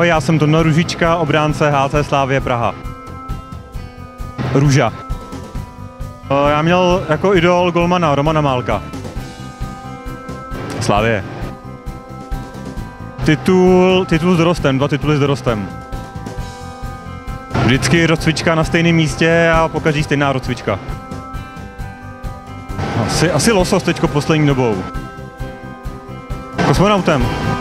Ahoj, já jsem Tonda Růžička, obránce HC Slavie Praha. Růža. Já měl jako idol golmana Romana Málka. Slavie. Titul s dorostem, 2 tituly s dorostem. Vždycky rozcvička na stejném místě a pokaždý stejná rozcvička. Asi losos teďko poslední dobou. Kosmonautem.